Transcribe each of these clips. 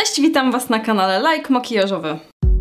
Cześć, witam Was na kanale Like Makijażowy.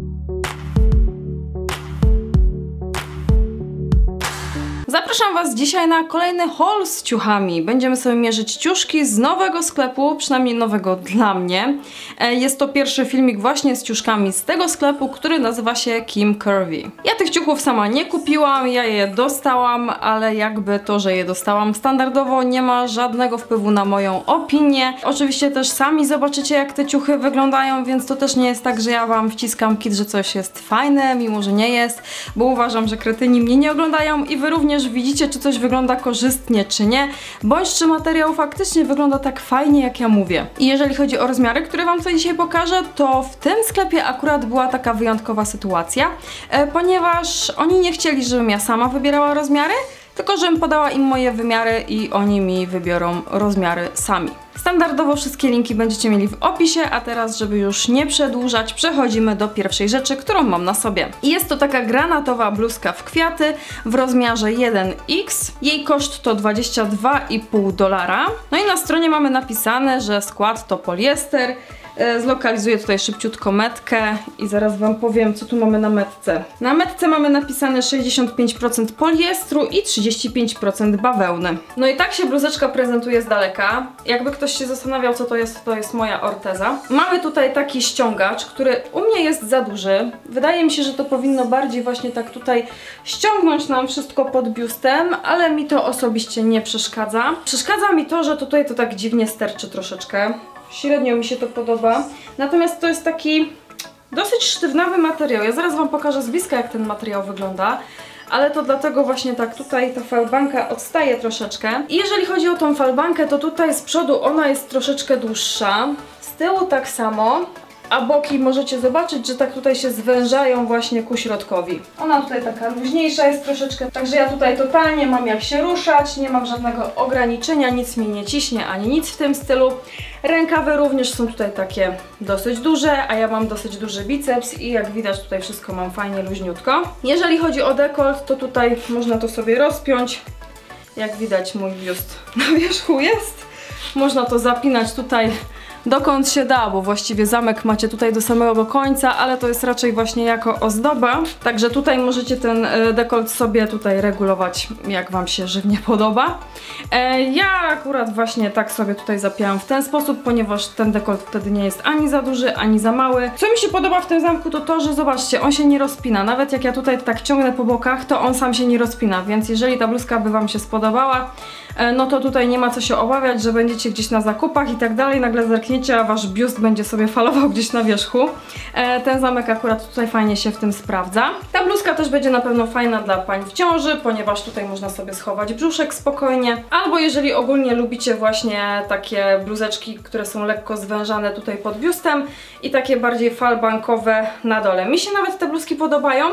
Zapraszam Was dzisiaj na kolejny haul z ciuchami. Będziemy sobie mierzyć ciuszki z nowego sklepu, przynajmniej nowego dla mnie. Jest to pierwszy filmik właśnie z ciuszkami z tego sklepu, który nazywa się Kim Curvy. Ja tych ciuchów sama nie kupiłam, ja je dostałam, ale jakby to, że je dostałam standardowo nie ma żadnego wpływu na moją opinię. Oczywiście też sami zobaczycie, jak te ciuchy wyglądają, więc to też nie jest tak, że ja Wam wciskam kit, że coś jest fajne, mimo że nie jest, bo uważam, że kretyni mnie nie oglądają i Wy również widzicie, czy coś wygląda korzystnie, czy nie, bądź czy materiał faktycznie wygląda tak fajnie, jak ja mówię. I jeżeli chodzi o rozmiary, które Wam tutaj dzisiaj pokażę, to w tym sklepie akurat była taka wyjątkowa sytuacja, ponieważ oni nie chcieli, żebym ja sama wybierała rozmiary, tylko żebym podała im moje wymiary i oni mi wybiorą rozmiary sami. Standardowo wszystkie linki będziecie mieli w opisie, a teraz, żeby już nie przedłużać, przechodzimy do pierwszej rzeczy, którą mam na sobie. I jest to taka granatowa bluzka w kwiaty w rozmiarze 1X. Jej koszt to $22,5. No i na stronie mamy napisane, że skład to poliester. Zlokalizuję tutaj szybciutko metkę i zaraz Wam powiem, co tu mamy na metce. Na metce mamy napisane 65% poliestru i 35% bawełny. No i tak się bluzeczka prezentuje z daleka. Jakby ktoś się zastanawiał, co to jest moja orteza. Mamy tutaj taki ściągacz, który u mnie jest za duży. Wydaje mi się, że to powinno bardziej właśnie tak tutaj ściągnąć nam wszystko pod biustem, ale mi to osobiście nie przeszkadza. Przeszkadza mi to, że tutaj to tak dziwnie sterczy troszeczkę. Średnio mi się to podoba, natomiast to jest taki dosyć sztywnawy materiał. Ja zaraz Wam pokażę z bliska, jak ten materiał wygląda, ale to dlatego właśnie tak tutaj ta falbanka odstaje troszeczkę. I jeżeli chodzi o tą falbankę, to tutaj z przodu ona jest troszeczkę dłuższa, z tyłu tak samo, a boki możecie zobaczyć, że tak tutaj się zwężają właśnie ku środkowi. Ona tutaj taka luźniejsza jest troszeczkę, także ja tutaj totalnie mam jak się ruszać, nie mam żadnego ograniczenia, nic mi nie ciśnie, ani nic w tym stylu. Rękawy również są tutaj takie dosyć duże, a ja mam dosyć duży biceps i jak widać tutaj wszystko mam fajnie luźniutko. Jeżeli chodzi o dekolt, to tutaj można to sobie rozpiąć. Jak widać mój biust na wierzchu jest. Można to zapinać tutaj dokąd się da, bo właściwie zamek macie tutaj do samego końca, ale to jest raczej właśnie jako ozdoba. Także tutaj możecie ten dekolt sobie tutaj regulować, jak Wam się żywnie podoba. Ja akurat właśnie tak sobie tutaj zapięłam w ten sposób, ponieważ ten dekolt wtedy nie jest ani za duży, ani za mały. Co mi się podoba w tym zamku, to to, że zobaczcie, on się nie rozpina. Nawet jak ja tutaj tak ciągnę po bokach, to on sam się nie rozpina, więc jeżeli ta bluzka by Wam się spodobała, no to tutaj nie ma co się obawiać, że będziecie gdzieś na zakupach i tak dalej, nagle zerkniecie, a Wasz biust będzie sobie falował gdzieś na wierzchu. Ten zamek akurat tutaj fajnie się w tym sprawdza. Ta bluzka też będzie na pewno fajna dla pań w ciąży, ponieważ tutaj można sobie schować brzuszek spokojnie. Albo jeżeli ogólnie lubicie właśnie takie bluzeczki, które są lekko zwężane tutaj pod biustem i takie bardziej falbankowe na dole. Mi się nawet te bluzki podobają,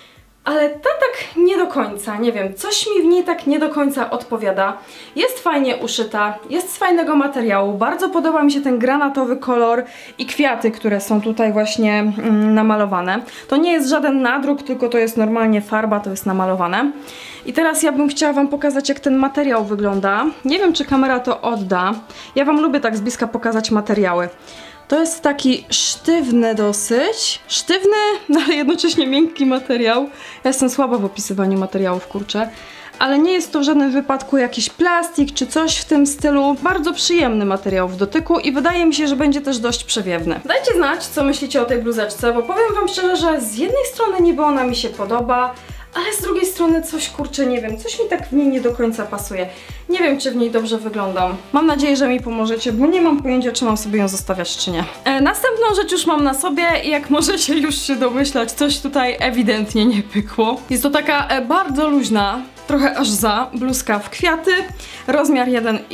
ale ta tak nie do końca, nie wiem, coś mi w niej tak nie do końca odpowiada. Jest fajnie uszyta, jest z fajnego materiału, bardzo podoba mi się ten granatowy kolor i kwiaty, które są tutaj właśnie namalowane. To nie jest żaden nadruk, tylko to jest normalnie farba, to jest namalowane. I teraz ja bym chciała Wam pokazać, jak ten materiał wygląda. Nie wiem, czy kamera to odda. Ja Wam lubię tak z bliska pokazać materiały. To jest taki sztywny dosyć, sztywny, no ale jednocześnie miękki materiał. Ja jestem słaba w opisywaniu materiałów, kurczę. Ale nie jest to w żadnym wypadku jakiś plastik czy coś w tym stylu. Bardzo przyjemny materiał w dotyku i wydaje mi się, że będzie też dość przewiewny. Dajcie znać, co myślicie o tej bluzeczce, bo powiem Wam szczerze, że z jednej strony niby ona mi się podoba, ale z drugiej strony coś, kurczę, nie wiem, coś mi tak w niej nie do końca pasuje. Nie wiem, czy w niej dobrze wyglądam. Mam nadzieję, że mi pomożecie, bo nie mam pojęcia, czy mam sobie ją zostawiać, czy nie. Następną rzecz już mam na sobie i jak możecie już się domyślać, coś tutaj ewidentnie nie pykło. Jest to taka bardzo luźna, trochę aż za, bluzka w kwiaty, rozmiar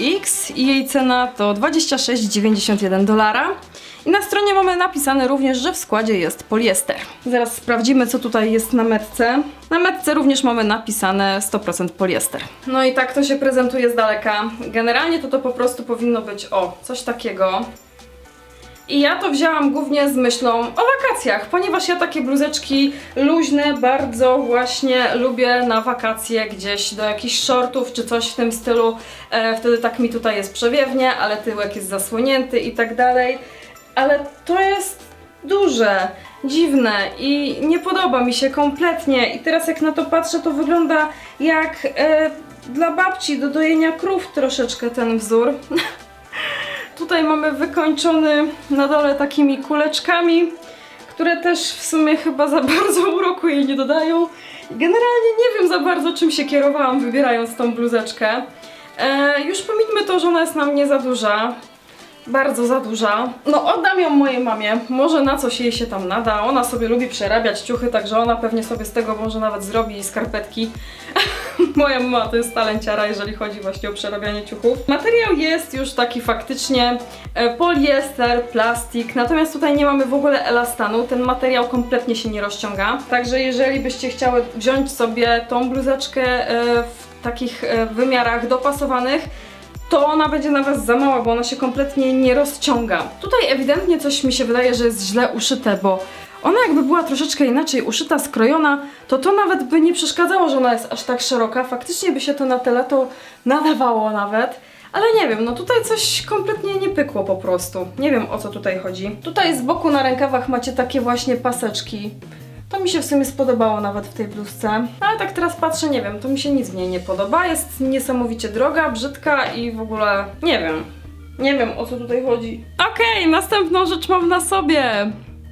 1X i jej cena to $26,91. I na stronie mamy napisane również, że w składzie jest poliester. Zaraz sprawdzimy, co tutaj jest na metce. Na metce również mamy napisane 100% poliester. No i tak to się prezentuje z daleka. Generalnie to po prostu powinno być, o, coś takiego. I ja to wzięłam głównie z myślą o wakacjach, ponieważ ja takie bluzeczki luźne bardzo właśnie lubię na wakacje gdzieś do jakichś shortów czy coś w tym stylu. Wtedy tak mi tutaj jest przewiewnie, ale tyłek jest zasłonięty i tak dalej. ale to jest duże, dziwne i nie podoba mi się kompletnie. I teraz jak na to patrzę, to wygląda jak dla babci do dojenia krów troszeczkę ten wzór. Tutaj mamy wykończony na dole takimi kuleczkami, które też w sumie chyba za bardzo uroku jej nie dodają. Generalnie nie wiem za bardzo, czym się kierowałam, wybierając tą bluzeczkę. Już pomińmy to, że ona jest na mnie za duża. Bardzo za duża. No oddam ją mojej mamie. Może na coś jej się tam nada. Ona sobie lubi przerabiać ciuchy, także ona pewnie sobie z tego może nawet zrobi skarpetki. Moja mama to jest talenciara, jeżeli chodzi właśnie o przerabianie ciuchów. Materiał jest już taki faktycznie poliester, plastik, natomiast tutaj nie mamy w ogóle elastanu. Ten materiał kompletnie się nie rozciąga. Także jeżeli byście chciały wziąć sobie tą bluzeczkę w takich wymiarach dopasowanych, to ona będzie na was za mała, bo ona się kompletnie nie rozciąga. Tutaj ewidentnie coś mi się wydaje, że jest źle uszyte, bo ona jakby była troszeczkę inaczej uszyta, skrojona, to nawet by nie przeszkadzało, że ona jest aż tak szeroka. Faktycznie by się to na tyle to nadawało nawet. Ale nie wiem, no tutaj coś kompletnie nie pykło po prostu. Nie wiem, o co tutaj chodzi. Tutaj z boku na rękawach macie takie właśnie paseczki. To mi się w sumie spodobało nawet w tej bluzce. Ale tak teraz patrzę, nie wiem, to mi się nic w niej nie podoba. Jest niesamowicie droga, brzydka i w ogóle nie wiem. Nie wiem, o co tutaj chodzi. Okej, następną rzecz mam na sobie.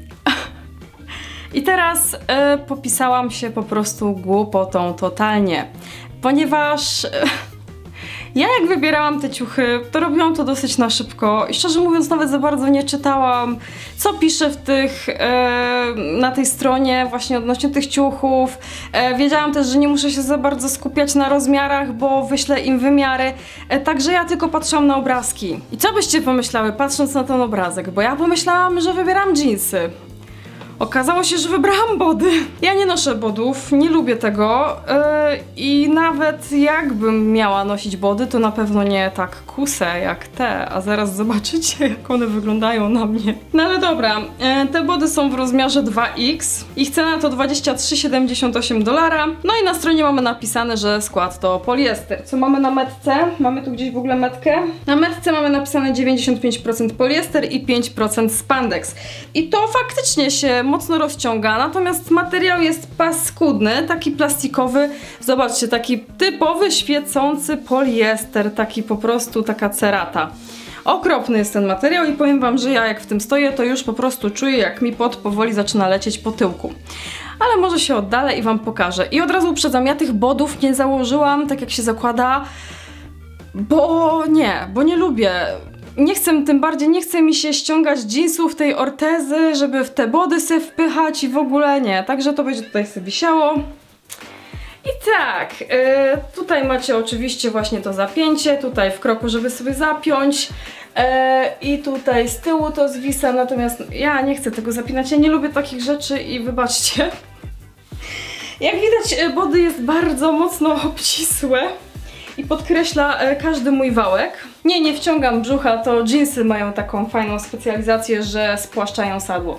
I teraz popisałam się po prostu głupotą totalnie. Ponieważ... Ja jak wybierałam te ciuchy, to robiłam to dosyć na szybko i szczerze mówiąc nawet za bardzo nie czytałam, co pisze w tych, na tej stronie właśnie odnośnie tych ciuchów. Wiedziałam też, że nie muszę się za bardzo skupiać na rozmiarach, bo wyślę im wymiary, także ja tylko patrzyłam na obrazki. I co byście pomyślały patrząc na ten obrazek? Bo ja pomyślałam, że wybieram dżinsy. Okazało się, że wybrałam body. Ja nie noszę bodów, nie lubię tego i nawet jakbym miała nosić body, to na pewno nie tak kuse jak te, a zaraz zobaczycie, jak one wyglądają na mnie. No ale dobra, te body są w rozmiarze 2X. Ich cena to $23,78. No i na stronie mamy napisane, że skład to poliester. Co mamy na metce? Mamy tu gdzieś w ogóle metkę? Na metce mamy napisane 95% poliester i 5% spandex. I to faktycznie się mocno rozciąga, natomiast materiał jest paskudny, taki plastikowy. Zobaczcie, taki typowy świecący poliester, taki po prostu taka cerata. Okropny jest ten materiał i powiem wam, że ja jak w tym stoję, to już po prostu czuję, jak mi pot powoli zaczyna lecieć po tyłku. Ale może się oddalę i wam pokażę. I od razu uprzedzam, ja tych bodów nie założyłam tak jak się zakłada, bo nie lubię. Nie chcę, tym bardziej nie chce mi się ściągać jeansów, tej ortezy, żeby w te body sobie wpychać i w ogóle nie. Także to będzie tutaj sobie wisiało. I tak, tutaj macie oczywiście właśnie to zapięcie, tutaj w kroku, żeby sobie zapiąć. I tutaj z tyłu to zwisa, natomiast ja nie chcę tego zapinać, ja nie lubię takich rzeczy i wybaczcie. Jak widać, body jest bardzo mocno obcisłe i podkreśla każdy mój wałek. Nie wciągam brzucha, to dżinsy mają taką fajną specjalizację, że spłaszczają sadło.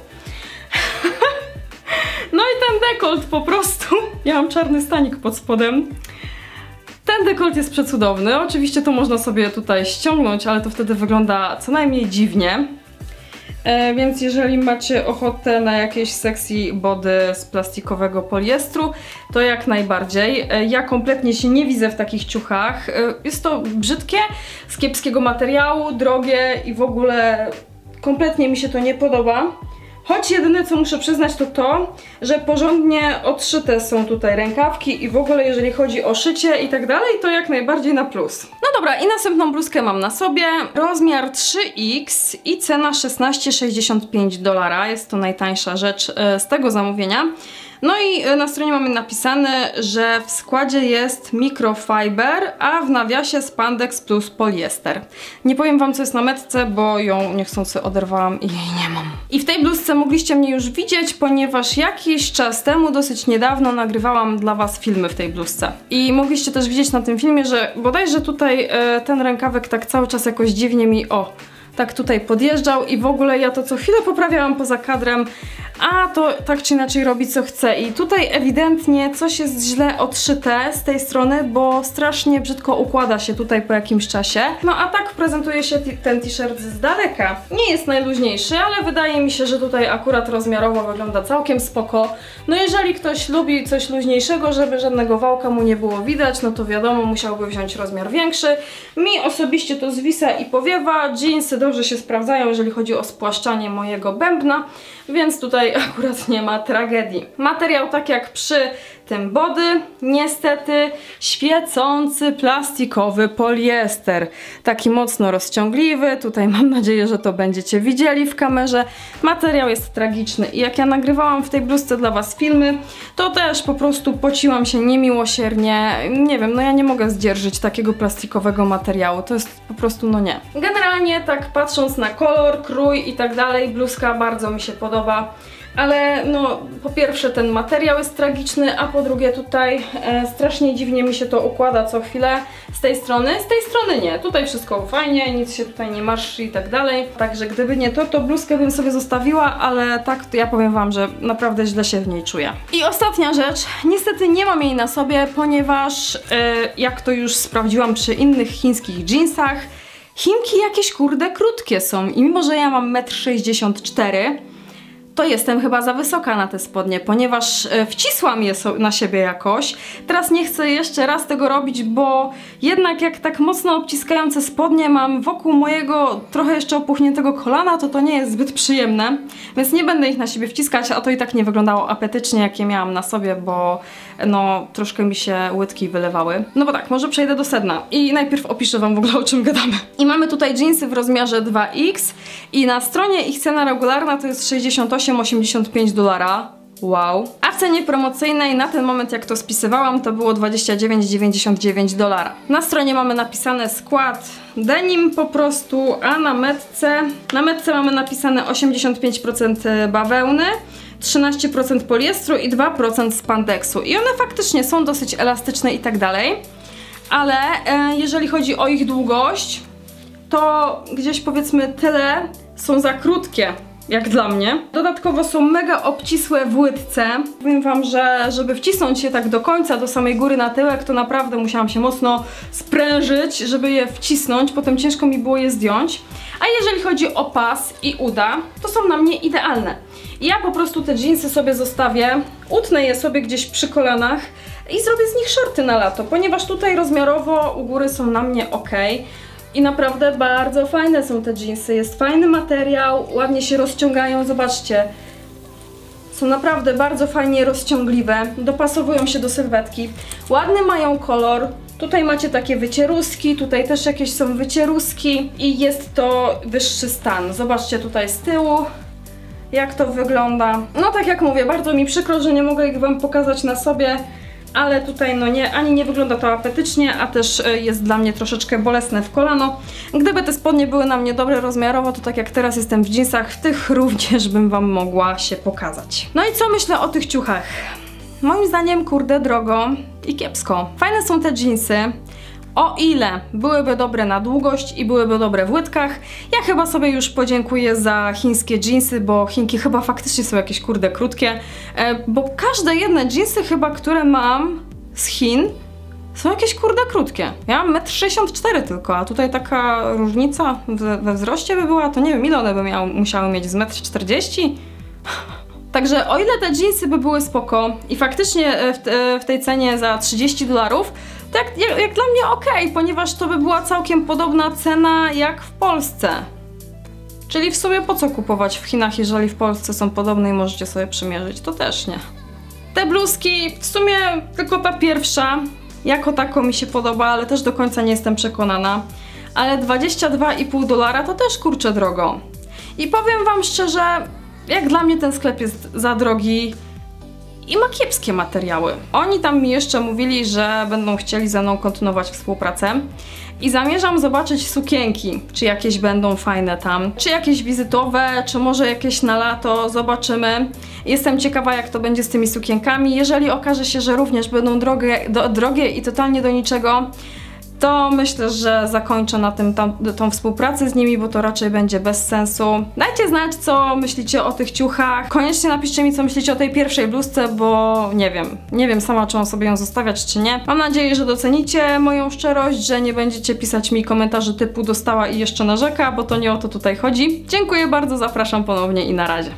No i ten dekolt po prostu. Ja mam czarny stanik pod spodem. Ten dekolt jest przecudowny. Oczywiście to można sobie tutaj ściągnąć, ale to wtedy wygląda co najmniej dziwnie. Więc jeżeli macie ochotę na jakieś sexy body z plastikowego poliestru, to jak najbardziej. Ja kompletnie się nie widzę w takich ciuchach. Jest to brzydkie, z kiepskiego materiału, drogie i w ogóle kompletnie mi się to nie podoba. Choć jedyne co muszę przyznać to, że porządnie odszyte są tutaj rękawki i w ogóle jeżeli chodzi o szycie i tak dalej, to jak najbardziej na plus. No dobra, i następną bluzkę mam na sobie. Rozmiar 3X i cena $16,65. Jest to najtańsza rzecz z tego zamówienia. No i na stronie mamy napisane, że w składzie jest microfiber, a w nawiasie spandex plus poliester. Nie powiem wam co jest na metce, bo ją niechcący oderwałam i jej nie mam. I w tej bluzce mogliście mnie już widzieć, ponieważ jakiś czas temu, dosyć niedawno, nagrywałam dla was filmy w tej bluzce. I mogliście też widzieć na tym filmie, że bodajże tutaj ten rękawek tak cały czas jakoś dziwnie mi tak tutaj podjeżdżał i w ogóle ja to co chwilę poprawiałam poza kadrem, a to tak czy inaczej robi co chce i tutaj ewidentnie coś jest źle odszyte z tej strony, bo strasznie brzydko układa się tutaj po jakimś czasie. No a tak prezentuje się ten t-shirt z daleka. Nie jest najluźniejszy, ale wydaje mi się, że tutaj akurat rozmiarowo wygląda całkiem spoko. No jeżeli ktoś lubi coś luźniejszego, żeby żadnego wałka mu nie było widać, no to wiadomo, musiałby wziąć rozmiar większy. Mi osobiście to zwisa i powiewa, jeansy dobrze się sprawdzają, jeżeli chodzi o spłaszczanie mojego bębna, więc tutaj akurat nie ma tragedii. Materiał tak jak przy tym body, niestety świecący plastikowy poliester. Taki mocno rozciągliwy, tutaj mam nadzieję, że to będziecie widzieli w kamerze. Materiał jest tragiczny i jak ja nagrywałam w tej bluzce dla was filmy, to też po prostu pociłam się niemiłosiernie. Nie wiem, no ja nie mogę zdzierżyć takiego plastikowego materiału, to jest po prostu no nie. Generalnie tak patrząc na kolor, krój i tak dalej, bluzka bardzo mi się podoba. Ale no, po pierwsze ten materiał jest tragiczny, a po drugie tutaj strasznie dziwnie mi się to układa co chwilę z tej strony nie. Tutaj wszystko fajnie, nic się tutaj nie marszczy i tak dalej. Także gdyby nie to, to bluzkę bym sobie zostawiła, ale tak to ja powiem wam, że naprawdę źle się w niej czuję. I ostatnia rzecz, niestety nie mam jej na sobie, ponieważ jak to już sprawdziłam przy innych chińskich jeansach, Chinki jakieś kurde krótkie są i mimo, że ja mam 1,64 m, to jestem chyba za wysoka na te spodnie, ponieważ wcisłam je na siebie jakoś. Teraz nie chcę jeszcze raz tego robić, bo jednak jak tak mocno obciskające spodnie mam wokół mojego trochę jeszcze opuchniętego kolana, to nie jest zbyt przyjemne, więc nie będę ich na siebie wciskać, a to i tak nie wyglądało apetycznie, jakie miałam na sobie, bo no troszkę mi się łydki wylewały. No bo tak, może przejdę do sedna i najpierw opiszę wam w ogóle, o czym gadamy. I mamy tutaj jeansy w rozmiarze 2X i na stronie ich cena regularna to jest $68,85. Wow. A w cenie promocyjnej na ten moment, jak to spisywałam, to było $29,99. Na stronie mamy napisane skład denim po prostu, a na metce mamy napisane 85% bawełny, 13% poliestru i 2% spandeksu. I one faktycznie są dosyć elastyczne i tak dalej, ale jeżeli chodzi o ich długość, to gdzieś powiedzmy tyle są za krótkie. Jak dla mnie. Dodatkowo są mega obcisłe w łydce. Powiem wam, że żeby wcisnąć je tak do końca, do samej góry na tyłek, to naprawdę musiałam się mocno sprężyć, żeby je wcisnąć. Potem ciężko mi było je zdjąć. A jeżeli chodzi o pas i uda, to są na mnie idealne. Ja po prostu te dżinsy sobie zostawię, utnę je sobie gdzieś przy kolanach i zrobię z nich shorty na lato, ponieważ tutaj rozmiarowo u góry są na mnie ok. I naprawdę bardzo fajne są te dżinsy, jest fajny materiał, ładnie się rozciągają, zobaczcie. Są naprawdę bardzo fajnie rozciągliwe, dopasowują się do sylwetki. Ładny mają kolor, tutaj macie takie wycieruski, tutaj też jakieś są wycieruski i jest to wyższy stan. Zobaczcie tutaj z tyłu, jak to wygląda. No tak jak mówię, bardzo mi przykro, że nie mogę ich wam pokazać na sobie, ale tutaj no nie, ani nie wygląda to apetycznie, a też jest dla mnie troszeczkę bolesne w kolano. Gdyby te spodnie były na mnie dobre rozmiarowo, to tak jak teraz jestem w dżinsach, w tych również bym wam mogła się pokazać. No i co myślę o tych ciuchach? Moim zdaniem, kurde, drogo i kiepsko. Fajne są te dżinsy, o ile byłyby dobre na długość i byłyby dobre w łydkach. Ja chyba sobie już podziękuję za chińskie dżinsy, bo Chinki chyba faktycznie są jakieś kurde krótkie, bo każde jedne dżinsy chyba, które mam z Chin, są jakieś kurde krótkie. Ja mam 1,64 m tylko, a tutaj taka różnica we wzroście by była, to nie wiem ile one by musiały mieć, z 1,40 m? Także o ile te dżinsy by były spoko i faktycznie w tej cenie za $30, to jak dla mnie ok, ponieważ to by była całkiem podobna cena jak w Polsce. Czyli w sumie po co kupować w Chinach, jeżeli w Polsce są podobne i możecie sobie przymierzyć, to też nie. Te bluzki, w sumie tylko ta pierwsza, jako tako mi się podoba, ale też do końca nie jestem przekonana. Ale $22,5 to też kurczę drogo. I powiem wam szczerze, jak dla mnie ten sklep jest za drogi i ma kiepskie materiały. Oni tam mi jeszcze mówili, że będą chcieli ze mną kontynuować współpracę i zamierzam zobaczyć sukienki, czy jakieś będą fajne tam, czy jakieś wizytowe, czy może jakieś na lato, zobaczymy. Jestem ciekawa, jak to będzie z tymi sukienkami. Jeżeli okaże się, że również będą drogie i totalnie do niczego, to myślę, że zakończę na tym tą współpracę z nimi, bo to raczej będzie bez sensu. Dajcie znać, co myślicie o tych ciuchach. Koniecznie napiszcie mi, co myślicie o tej pierwszej bluzce, bo nie wiem. Nie wiem sama, czy mam sobie ją zostawiać, czy nie. Mam nadzieję, że docenicie moją szczerość, że nie będziecie pisać mi komentarzy typu dostała i jeszcze narzeka, bo to nie o to tutaj chodzi. Dziękuję bardzo, zapraszam ponownie i na razie.